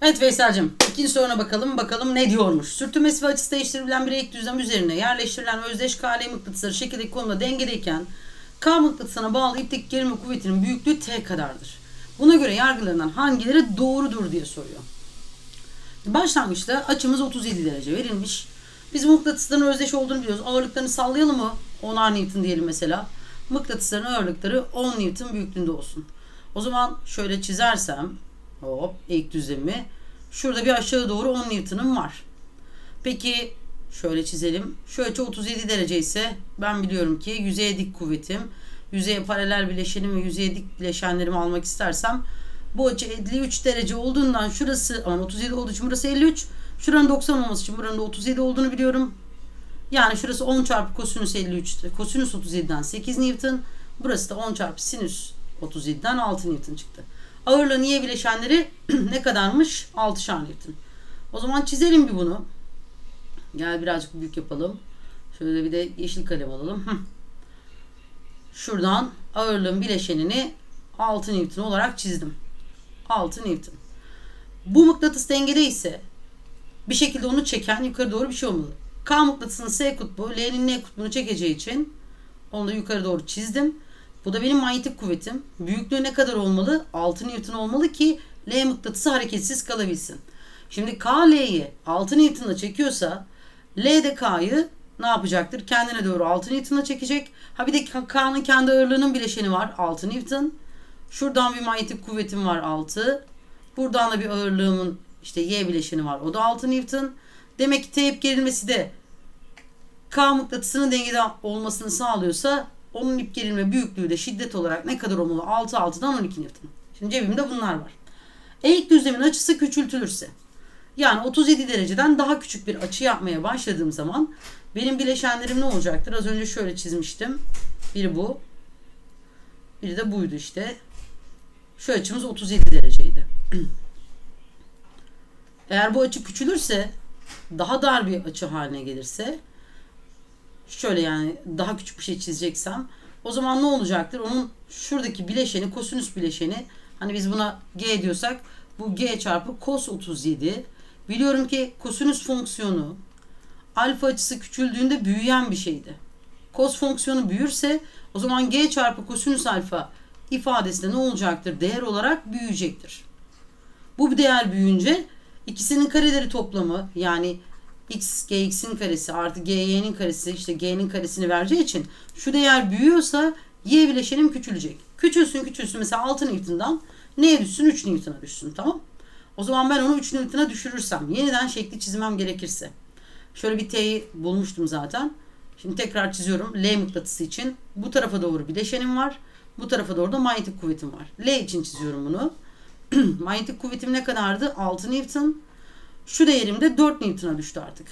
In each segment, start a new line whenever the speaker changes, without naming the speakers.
Evet Veysel'cim, ikinci soruna bakalım. Bakalım ne diyormuş. Sürtünmesi ve açısı değiştirilen bir eğik düzlem üzerine yerleştirilen özdeş KL mıknatısları şekildeki konumda dengedeyken K mıknatısına bağlı ipteki gerilme kuvvetinin büyüklüğü T kadardır. Buna göre yargılarından hangileri doğrudur diye soruyor. Başlangıçta açımız 37 derece verilmiş. Biz mıknatısların özdeş olduğunu biliyoruz. Ağırlıklarını sallayalım mı? 10'ar Newton diyelim mesela. Mıknatısların ağırlıkları 10 Newton büyüklüğünde olsun. O zaman şöyle çizersem hop eğik düzlemi. Şurada bir aşağı doğru 10 Newton'um var. Peki şöyle çizelim. Şu açı 37 derece ise ben biliyorum ki yüzeye dik kuvvetim, yüzeye paralel bileşenim ve yüzeye dik bileşenlerimi almak istersem bu açı 53 derece olduğundan şurası 37 olduğu için burası 53. Şuranın 90 olması için buranın da 37 olduğunu biliyorum. Yani şurası 10 çarpı kosinüs 53. Kosinüs 37'den 8 Newton. Burası da 10 çarpı sinüs 37'den 6 Newton çıktı. Ağırlığın y bileşenleri ne kadarmış? 6'şar Newton. O zaman çizelim bir bunu. Gel birazcık büyük yapalım. Şöyle bir de yeşil kalem alalım. Şuradan ağırlığın bileşenini 6 Newton olarak çizdim. 6 Newton. Bu mıknatıs dengede ise bir şekilde onu çeken yukarı doğru bir şey olmalı. K mıknatısının S kutbu, L'nin N kutbunu çekeceği için onu da yukarı doğru çizdim. Bu da benim manyetik kuvvetim. Büyüklüğü ne kadar olmalı? 6 Newton olmalı ki L mıknatısı hareketsiz kalabilsin. Şimdi K L'yi 6 Newton'la çekiyorsa L de K'yı ne yapacaktır? Kendine doğru 6 Newton'la çekecek. Ha bir de K'nın kendi ağırlığının bileşeni var 6 Newton. Şuradan bir manyetik kuvvetim var 6. Buradan da bir ağırlığımın işte Y bileşeni var. O da 6 Newton. Demek ki teyip gerilmesi de K mıknatısının dengede olmasını sağlıyorsa onun ip gerilme büyüklüğü de şiddet olarak ne kadar olmalı? 6 6'dan 12 Newton. Şimdi cebimde bunlar var. Eğik düzlemin açısı küçültülürse yani 37 dereceden daha küçük bir açı yapmaya başladığım zaman benim bileşenlerim ne olacaktır? Az önce şöyle çizmiştim. Biri bu. Biri de buydu işte. Şu açımız 37 dereceydi. Eğer bu açı küçülürse daha dar bir açı haline gelirse şöyle yani daha küçük bir şey çizeceksem o zaman ne olacaktır? Onun şuradaki bileşeni kosinüs bileşeni hani biz buna G diyorsak bu G çarpı cos 37. Biliyorum ki kosinüs fonksiyonu alfa açısı küçüldüğünde büyüyen bir şeydi. Cos fonksiyonu büyürse o zaman G çarpı kosinüs alfa ifadesi de ne olacaktır? Değer olarak büyüyecektir. Bu bir değer büyüyünce ikisinin kareleri toplamı yani x gx'in karesi artı gy'nin karesi işte g'nin karesini vereceği için şu değer büyüyorsa y bileşenim küçülecek. Küçülsün mesela 6 Newton'dan neye düşsün? 3 Newton'a düşsün, tamam. O zaman ben onu 3 Newton'a düşürürsem yeniden şekli çizmem gerekirse şöyle bir t'yi bulmuştum zaten. Şimdi tekrar çiziyorum. L mıknatısı için bu tarafa doğru bileşenim var. Bu tarafa doğru da manyetik kuvvetim var. L için çiziyorum bunu. Manyetik kuvvetim ne kadardı? 6 Newton. Şu değerim de 4 Newton'a düştü artık.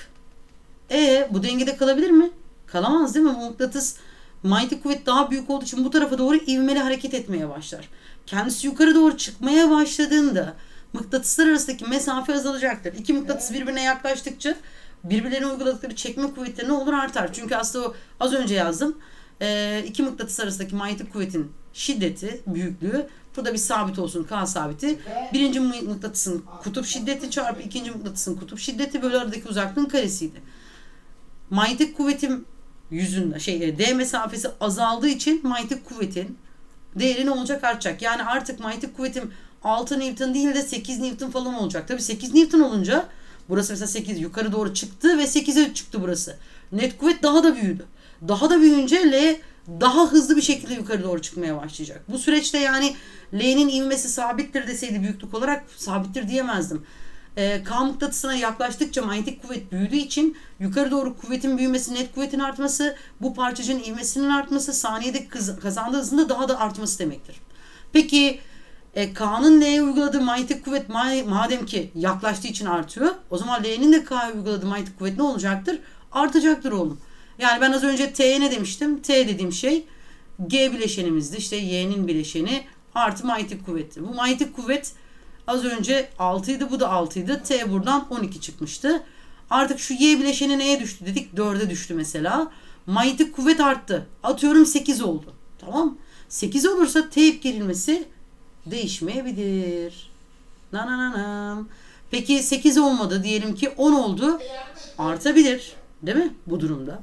Bu dengede kalabilir mi? Kalamaz değil mi? Bu mıknatıs manyetik kuvvet daha büyük olduğu için bu tarafa doğru ivmeli hareket etmeye başlar. Kendisi yukarı doğru çıkmaya başladığında mıknatıslar arasındaki mesafe azalacaktır. İki mıknatıs birbirine yaklaştıkça birbirlerine uyguladıkları çekme kuvvetleri ne olur? Artar. Çünkü aslında o az önce yazdım. İki mıknatıs arasındaki manyetik kuvvetin şiddeti, büyüklüğü. Burada bir sabit olsun, K sabiti. Birinci mıknatısın kutup şiddeti çarpı ikinci mıknatısın kutup şiddeti bölü aradaki uzaklığın karesiydi. Manyetik kuvvetim yüzünde D mesafesi azaldığı için manyetik kuvvetin değeri ne olacak? Artacak. Yani artık manyetik kuvvetim 6 Newton değil de 8 Newton falan olacak. Tabii 8 Newton olunca burası mesela 8 yukarı doğru çıktı ve 8'e çıktı burası. Net kuvvet daha da büyüdü. Daha da büyüyünce L daha hızlı bir şekilde yukarı doğru çıkmaya başlayacak. Bu süreçte yani L'nin ivmesi sabittir deseydi büyüklük olarak sabittir diyemezdim. K mıknatısına yaklaştıkça manyetik kuvvet büyüdüğü için yukarı doğru kuvvetin büyümesi, net kuvvetin artması, bu parçacığın ivmesinin artması, saniyede kazandığı hızın da daha da artması demektir. Peki K'nın L'ye uyguladığı manyetik kuvvet madem ki yaklaştığı için artıyor, o zaman L'nin de K'ya uyguladığı manyetik kuvvet ne olacaktır? Artacaktır oğlum. Yani ben az önce T'ye ne demiştim? T dediğim şey G bileşenimizdi. İşte Y'nin bileşeni artı manyetik kuvvetti. Bu manyetik kuvvet az önce 6 idi, bu da 6 idi. T buradan 12 çıkmıştı. Artık şu Y bileşeni neye düştü dedik? 4'e düştü mesela. Manyetik kuvvet arttı. Atıyorum 8 oldu. Tamam. 8 olursa teyip gerilmesi değişmeyebilir. Nananam. Peki 8 olmadı, diyelim ki 10 oldu. Artabilir. Değil mi bu durumda?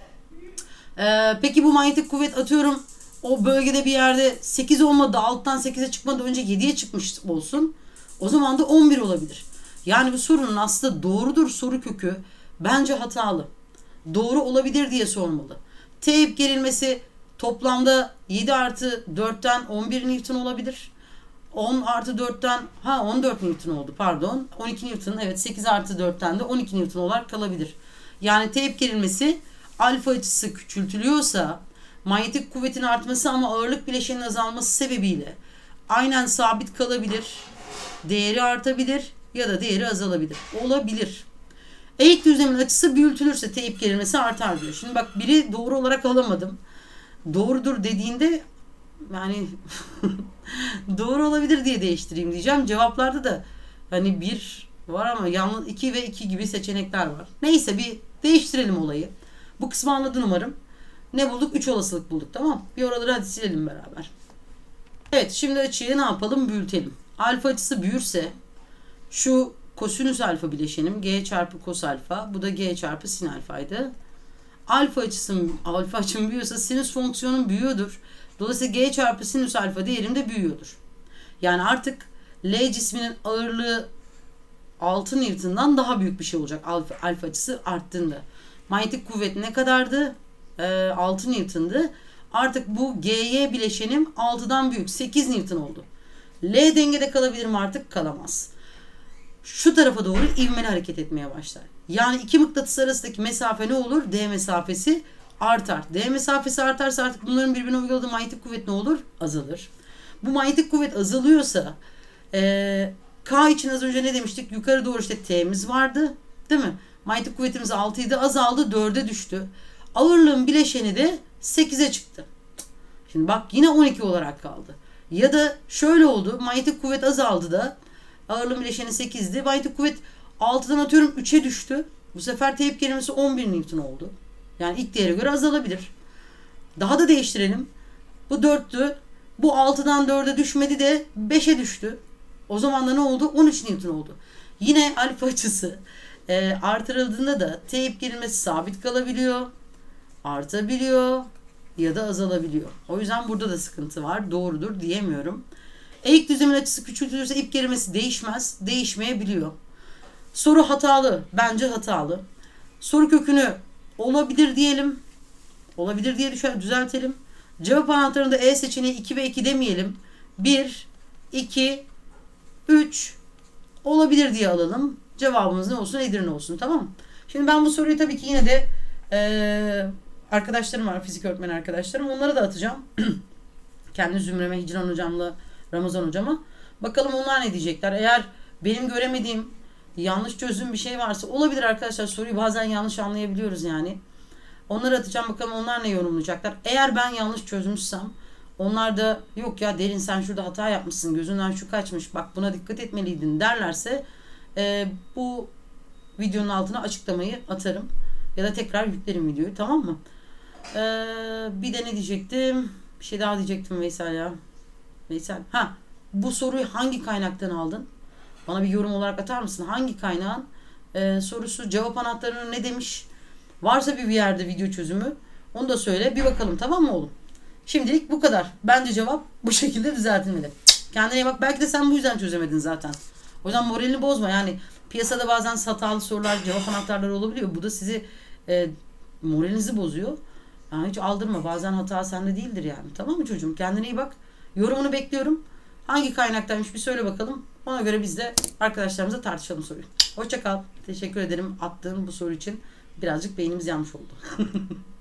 Peki bu manyetik kuvvet, atıyorum o bölgede bir yerde 8 olmadı, alttan 8'e çıkmadı, önce 7'ye çıkmış olsun. O zaman da 11 olabilir. Yani bu sorunun aslında doğrudur soru kökü bence hatalı. Doğru olabilir diye sormalı. T ip gerilmesi toplamda 7 artı 4'ten 11 Newton olabilir. 10 artı 4'ten 14 Newton oldu pardon. 12 Newton, evet, 8 artı 4'ten de 12 Newton olarak kalabilir. Yani T ip gerilmesi alfa açısı küçültülüyorsa manyetik kuvvetin artması ama ağırlık bileşeninin azalması sebebiyle aynen sabit kalabilir. Değeri artabilir ya da değeri azalabilir. Olabilir. Eğik düzlemin açısı büyütülürse T ip gerilmesi artar diyor. Şimdi bak, biri doğru olarak alamadım. Doğrudur dediğinde yani doğru olabilir diye değiştireyim diyeceğim. Cevaplarda da hani 1 var ama yalnız 2 ve 2 gibi seçenekler var. Neyse, bir değiştirelim olayı. Bu kısmı anladın umarım. Ne bulduk? 3 olasılık bulduk, tamam. Bir oraları hadi silelim beraber. Evet, şimdi açıyı ne yapalım? Büyütelim. Alfa açısı büyürse şu kosinüs alfa bileşenim g çarpı kos alfa, bu da g çarpı sin alfaydı. Alfa açım büyüyorsa sinüs fonksiyonum büyüyordur. Dolayısıyla g çarpı sinüs alfa değerim de büyüyordur. Yani artık L cisminin ağırlığı 6 Newton'dan daha büyük bir şey olacak alfa açısı arttığında. Manyetik kuvvet ne kadardı? 6 Newton'dı. Artık bu GY bileşenim 6'dan büyük. 8 Newton oldu. L dengede kalabilir mi artık? Kalamaz. Şu tarafa doğru ivmeli hareket etmeye başlar. Yani iki mıknatıs arasındaki mesafe ne olur? D mesafesi artar. D mesafesi artarsa artık bunların birbirine uyguladığı manyetik kuvvet ne olur? Azalır. Bu manyetik kuvvet azalıyorsa K için az önce ne demiştik? Yukarı doğru işte T'miz vardı. Değil mi? Manyetik kuvvetimiz 6 idi, azaldı, 4'e düştü. Ağırlığın bileşeni de 8'e çıktı. Şimdi bak, yine 12 olarak kaldı. Ya da şöyle oldu. Manyetik kuvvet azaldı da ağırlığın bileşeni 8'di. Manyetik kuvvet 6'dan atıyorum 3'e düştü. Bu sefer T ip gerilmesi 11 Newton oldu. Yani ilk değere göre azalabilir. Daha da değiştirelim. Bu 4'tü. Bu 6'dan 4'e düşmedi de 5'e düştü. O zaman da ne oldu? 13 Newton oldu. Yine alfa açısı artırıldığında da T ip gerilmesi sabit kalabiliyor, artabiliyor ya da azalabiliyor. O yüzden burada da sıkıntı var. Doğrudur diyemiyorum. Eğik düzlemin açısı küçültülürse ip gerilmesi değişmez, değişmeyebiliyor. Soru hatalı. Bence hatalı. Soru kökünü olabilir diyelim. Olabilir diye düzeltelim. Cevap anahtarında E seçeneği 2 ve 2 demeyelim. 1, 2, 3 olabilir diye alalım. Cevabımız ne olsun? Edirne olsun. Tamam mı? Şimdi ben bu soruyu tabii ki yine de arkadaşlarım var. Fizik öğretmeni arkadaşlarım. Onlara da atacağım. Kendi zümreme, Hicran hocamla Ramazan hocama. Bakalım onlar ne diyecekler. Eğer benim göremediğim, yanlış çözdüğüm bir şey varsa, olabilir arkadaşlar. Soruyu bazen yanlış anlayabiliyoruz yani. Onları atacağım. Bakalım onlar ne yorumlayacaklar. Eğer ben yanlış çözmüşsem, onlar da yok ya Derin sen şurada hata yapmışsın, gözünden şu kaçmış, bak buna dikkat etmeliydin derlerse bu videonun altına açıklamayı atarım. Ya da tekrar yüklerim videoyu, tamam mı? Bir de ne diyecektim? Bir şey daha diyecektim Veysel ya. Veysel. Bu soruyu hangi kaynaktan aldın? Bana bir yorum olarak atar mısın? Hangi kaynağın sorusu? Cevap anahtarını ne demiş? Varsa bir yerde video çözümü, onu da söyle. Bir bakalım, tamam mı oğlum? Şimdilik bu kadar. Bence cevap bu şekilde düzeltilmeli. Kendine iyi bak. Belki de sen bu yüzden çözemedin zaten. O yüzden moralini bozma. Yani piyasada bazen hatalı sorular, cevap anahtarları olabiliyor. Bu da sizi moralinizi bozuyor. Yani hiç aldırma. Bazen hata sende değildir yani. Tamam mı çocuğum? Kendine iyi bak. Yorumunu bekliyorum. Hangi kaynaktaymış bir söyle bakalım. Ona göre biz de arkadaşlarımıza tartışalım soruyu. Hoşça kal. Teşekkür ederim attığın bu soru için. Birazcık beynimiz yanmış oldu.